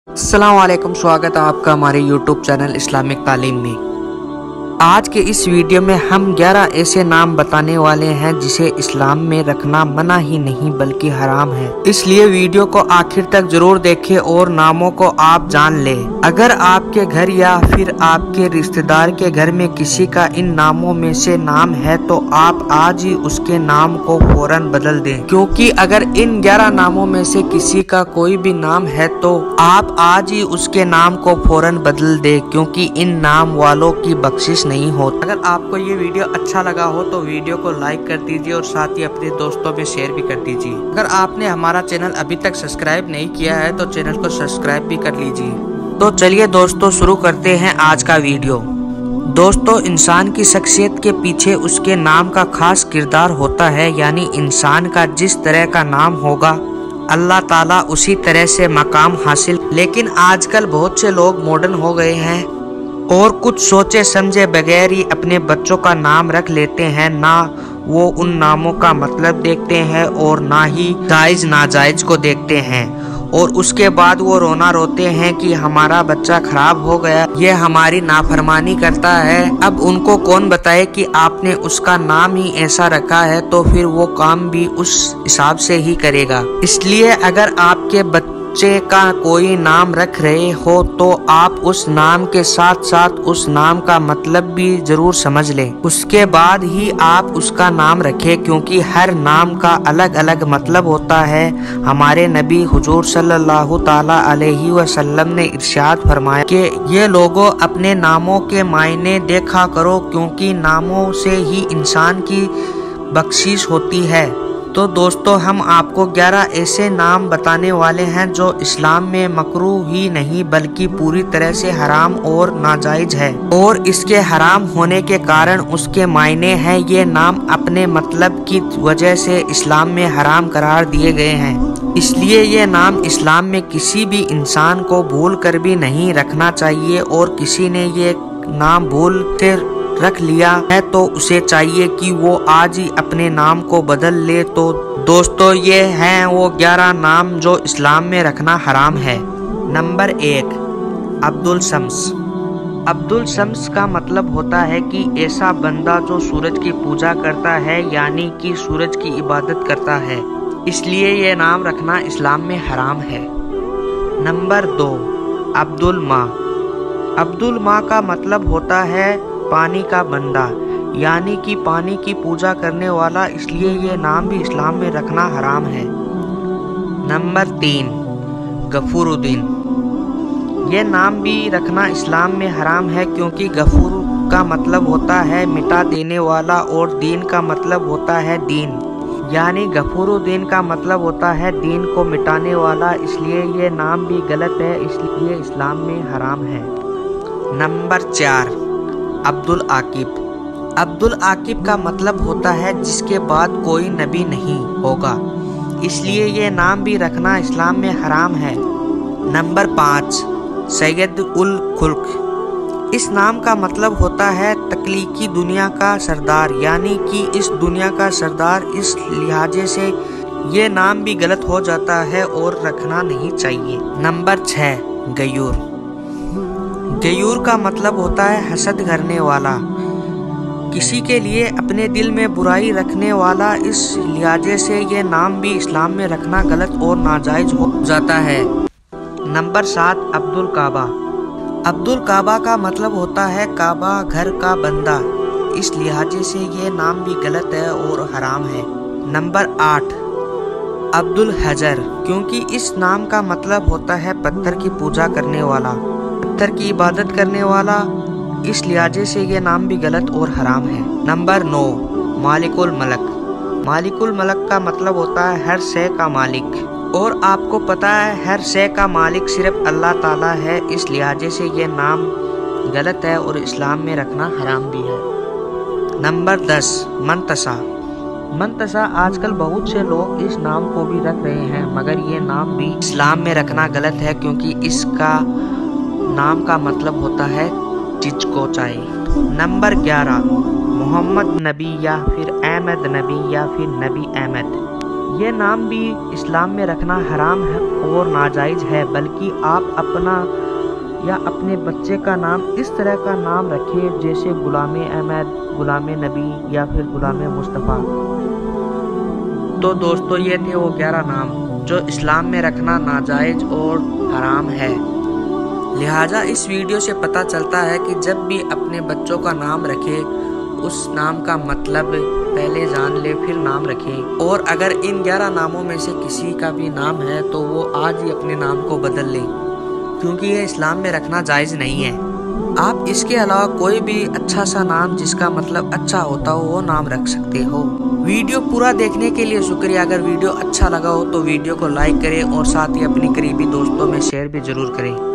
अस्सलाम वालेकुम, स्वागत है आपका हमारे YouTube चैनल इस्लामिक तालीम में। आज के इस वीडियो में हम 11 ऐसे नाम बताने वाले हैं जिसे इस्लाम में रखना मना ही नहीं बल्कि हराम है, इसलिए वीडियो को आखिर तक जरूर देखें और नामों को आप जान लें। अगर आपके घर या फिर आपके रिश्तेदार के घर में किसी का इन नामों में से नाम है तो आप आज ही उसके नाम को फौरन बदल दें, क्योंकि अगर इन 11 नामों में से किसी का कोई भी नाम है तो आप आज ही उसके नाम को फौरन बदल दें, क्योंकि इन नाम वालों की बख्शिश नहीं हो। अगर आपको ये वीडियो अच्छा लगा हो तो वीडियो को लाइक कर दीजिए और साथ ही अपने दोस्तों में शेयर भी कर दीजिए। अगर आपने हमारा चैनल अभी तक सब्सक्राइब नहीं किया है तो चैनल को सब्सक्राइब भी कर लीजिए। तो चलिए दोस्तों, शुरू करते हैं आज का वीडियो। दोस्तों, इंसान की शख्सियत के पीछे उसके नाम का खास किरदार होता है, यानी इंसान का जिस तरह का नाम होगा अल्लाह ताला उसी तरह से मकाम हासिल। लेकिन आजकल बहुत से लोग मॉडर्न हो गए हैं और कुछ सोचे समझे बगैर ही अपने बच्चों का नाम रख लेते हैं। ना वो उन नामों का मतलब देखते हैं और ना ही जायज नाजायज को देखते हैं, और उसके बाद वो रोना रोते हैं कि हमारा बच्चा खराब हो गया, ये हमारी नाफरमानी करता है। अब उनको कौन बताए कि आपने उसका नाम ही ऐसा रखा है, तो फिर वो काम भी उस हिसाब से ही करेगा। इसलिए अगर आपके बच्चे का कोई नाम रख रहे हो तो आप उस नाम के साथ साथ उस नाम का मतलब भी जरूर समझ लें, उसके बाद ही आप उसका नाम रखें, क्योंकि हर नाम का अलग अलग मतलब होता है। हमारे नबी हुजूर सल्लल्लाहु ताला अलैहि वसल्लम ने इरशाद फरमाया कि ये लोगों अपने नामों के मायने देखा करो, क्योंकि नामों से ही इंसान की बख्शिश होती है। तो दोस्तों, हम आपको 11 ऐसे नाम बताने वाले हैं जो इस्लाम में मकरूह ही नहीं बल्कि पूरी तरह से हराम और नाजायज है, और इसके हराम होने के कारण उसके मायने हैं। ये नाम अपने मतलब की वजह से इस्लाम में हराम करार दिए गए हैं, इसलिए ये नाम इस्लाम में किसी भी इंसान को भूल कर भी नहीं रखना चाहिए, और किसी ने ये नाम भूल से रख लिया है तो उसे चाहिए कि वो आज ही अपने नाम को बदल ले। तो दोस्तों, ये हैं वो 11 नाम जो इस्लाम में रखना हराम है। नंबर 1, अब्दुल शम्स। अब्दुल शम्स का मतलब होता है कि ऐसा बंदा जो सूरज की पूजा करता है, यानी कि सूरज की इबादत करता है, इसलिए ये नाम रखना इस्लाम में हराम है। नंबर 2, अब्दुल माँ। अब्दुल माँ का मतलब होता है पानी का बंदा, यानी कि पानी की पूजा करने वाला, इसलिए ये नाम भी इस्लाम में रखना हराम है। नंबर 3, गफूरुद्दीन। ये नाम भी रखना इस्लाम में हराम है, क्योंकि गफूर का मतलब होता है मिटा देने वाला और दीन का मतलब होता है दीन, यानी गफूरुद्दीन का मतलब होता है दीन को मिटाने वाला, इसलिए ये नाम भी गलत है, इसलिए इस्लाम में हराम है। नंबर 4, अब्दुल आकिब। अब्दुल आकिब का मतलब होता है जिसके बाद कोई नबी नहीं होगा, इसलिए ये नाम भी रखना इस्लाम में हराम है। नंबर 5, सैयद उल खुल्क। इस नाम का मतलब होता है तख्लीकी दुनिया का सरदार, यानी कि इस दुनिया का सरदार। इस लिहाजे से ये नाम भी गलत हो जाता है और रखना नहीं चाहिए। नंबर 6, गयूर। गयूर का मतलब होता है हसद करने वाला, किसी के लिए अपने दिल में बुराई रखने वाला। इस लिहाजे से ये नाम भी इस्लाम में रखना गलत और नाजायज हो जाता है। नंबर 7, अब्दुल काबा। अब्दुल काबा का मतलब होता है काबा घर का बंदा, इस लिहाजे से ये नाम भी गलत है और हराम है। नंबर 8, अब्दुल हजर, क्योंकि इस नाम का मतलब होता है पत्थर की पूजा करने वाला, पत्थर की इबादत करने वाला, इस लिहाजे से ये नाम भी गलत और हराम है। नंबर 9, मालिकुल मलक। मालिकुल मलक का मतलब होता है हर शय का मालिक, और आपको पता है हर शय का मालिक सिर्फ अल्लाह ताला है, इस लिहाजे से ये नाम गलत है और इस्लाम में रखना हराम भी है। नंबर 10, मंतसा। मंतसा आजकल बहुत से लोग इस नाम को भी रख रहे हैं, मगर ये नाम भी इस्लाम में रखना गलत है, क्योंकि इसका नाम का मतलब होता है चीज को चाहिए। नंबर 11, मोहम्मद नबी या फिर अहमद नबी या फिर नबी अहमद। یہ نام بھی اسلام میں رکھنا حرام ہے اور ناجائز ہے، بلکہ آپ اپنا یا اپنے بچے کا نام اس طرح کا نام رکھیں جیسے غلام احمد، غلام نبی یا پھر غلام مصطفیٰ۔ تو دوستو یہ تھے وہ 11 نام جو اسلام میں رکھنا ناجائز اور حرام ہے۔ لہٰذا اس ویڈیو سے پتہ چلتا ہے کہ جب بھی اپنے بچوں کا نام رکھے اس نام کا مطلب پہلے جان لے پھر نام رکھیں، اور اگر ان 11 ناموں میں سے کسی کا بھی نام ہے تو وہ آج ہی اپنے نام کو بدل لیں، کیونکہ یہ اسلام میں رکھنا جائز نہیں ہے۔ آپ اس کے علاوہ کوئی بھی اچھا سا نام جس کا مطلب اچھا ہوتا ہو وہ نام رکھ سکتے ہو۔ ویڈیو پورا دیکھنے کے لیے شکریہ۔ اگر ویڈیو اچھا لگا ہو تو ویڈیو کو لائک کریں اور ساتھ ہی اپنی قریبی دوستوں میں شیئر بھی ضرور کریں۔